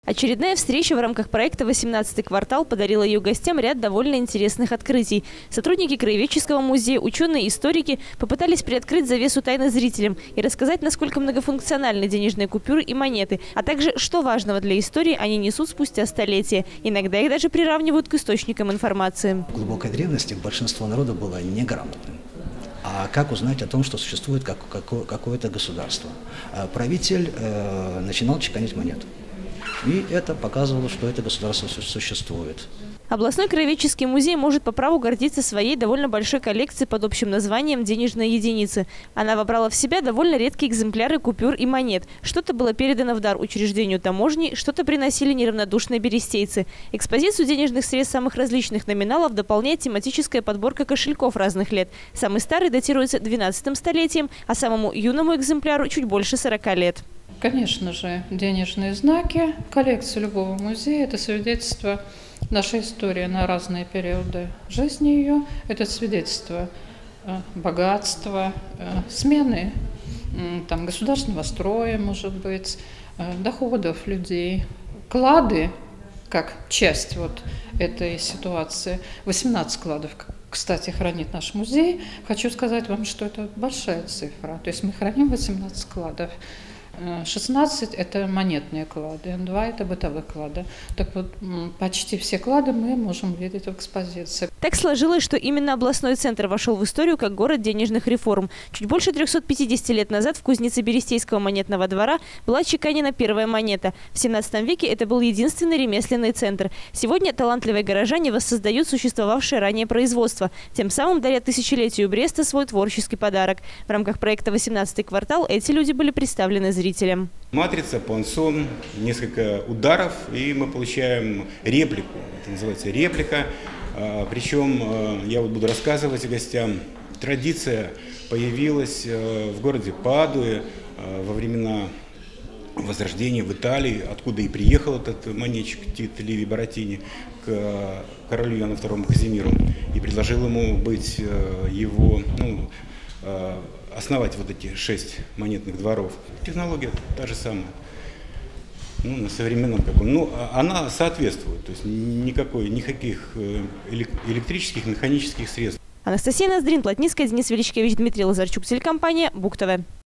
Очередная встреча в рамках проекта «18-й квартал» подарила ее гостям ряд довольно интересных открытий. Сотрудники Краеведческого музея, ученые, историки попытались приоткрыть завесу тайны зрителям и рассказать, насколько многофункциональны денежные купюры и монеты, а также, что важного для истории они несут спустя столетия. Иногда их даже приравнивают к источникам информации. В глубокой древности большинство народа было неграмотным. А как узнать о том, что существует какое-то государство? Правитель начинал чеканить монету. И это показывало, что это государство существует. Областной краеведческий музей может по праву гордиться своей довольно большой коллекцией под общим названием «Денежные единицы». Она вобрала в себя довольно редкие экземпляры купюр и монет. Что-то было передано в дар учреждению таможни, что-то приносили неравнодушные берестейцы. Экспозицию денежных средств самых различных номиналов дополняет тематическая подборка кошельков разных лет. Самый старый датируется 12-м столетием, а самому юному экземпляру чуть больше 40 лет. Конечно же, денежные знаки, коллекция любого музея – это свидетельство нашей истории на разные периоды жизни ее. Это свидетельство богатства, смены государственного строя, может быть, доходов людей, клады, как часть этой ситуации. 18 кладов, кстати, хранит наш музей. Хочу сказать вам, что это большая цифра. То есть мы храним 18 кладов. 16 – это монетные клады, 2 – это бытовые клады. Так вот, почти все клады мы можем видеть в экспозиции. Так сложилось, что именно областной центр вошел в историю как город денежных реформ. Чуть больше 350 лет назад в кузнице Берестейского монетного двора была чеканена первая монета. В 17 веке это был единственный ремесленный центр. Сегодня талантливые горожане воссоздают существовавшее ранее производство. Тем самым дарят тысячелетию Бреста свой творческий подарок. В рамках проекта «18-й квартал» эти люди были представлены зрителям. Матрица, пуансон, несколько ударов, и мы получаем реплику. Это называется реплика. Причем я буду рассказывать гостям. Традиция появилась в городе Падуе во времена Возрождения в Италии, откуда и приехал этот монетчик Тит Ливий Баратини к королю Иоанну II Казимиру и предложил ему быть его, основать вот эти 6 монетных дворов. Технология та же самая, на современном каком. Она соответствует, то есть никаких электрических, механических средств. Анастасия Ноздрин, Плотницкая, Денис Величкович, Дмитрий Лазарчук, телекомпания БУК ТВ.